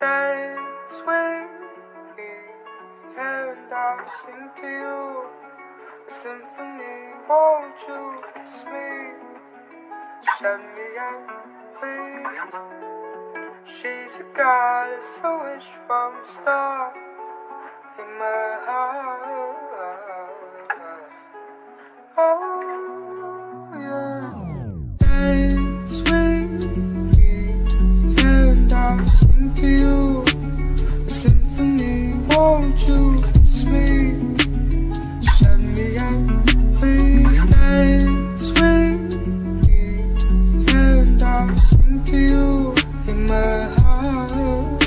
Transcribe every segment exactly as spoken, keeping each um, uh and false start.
dance with me, and I'll sing to you a symphony. Won't you kiss me, shut me up, please? She's a goddess, a wish from a star in my heart. Oh yeah, dance with me, and I'll sing to you a symphony. Won't you kiss me, shut me up, please? Dance with me, and I'll sing to you in my heart.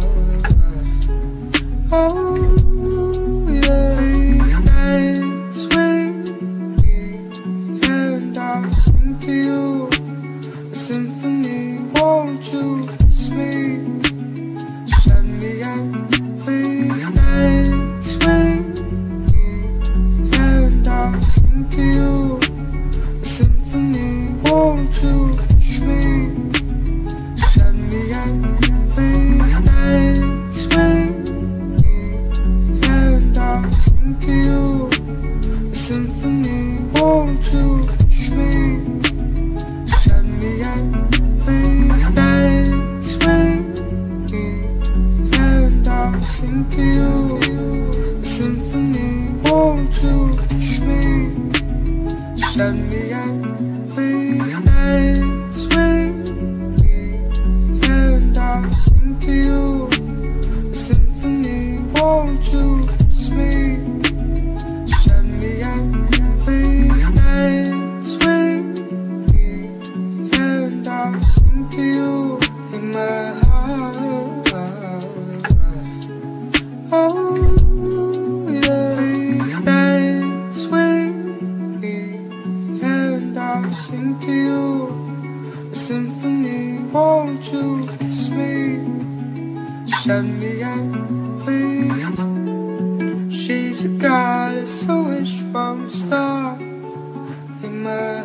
Oh yeah, dance with me, and I'll sing to you a symphony. Won't you kiss me, shut me up, please? Dance with me, and I'll sing to you a symphony. Won't you kiss me, shut me up, please? Dance with me, and I'll sing to you a symphony. Won't you kiss me, shut me up, please? Dance with me, and I'll sing to you a symphony. Won't you kiss me, shut me up, please? Dance with me, and I'll sing to you a symphony. Won't you kiss me, shut me up, please? Dance with me, and I'll sing to you in my heart. Oh yeah, dance with me, and I'll sing to you a symphony. Won't you kiss me, shut me up, please? She's a goddess, a wish from a star in my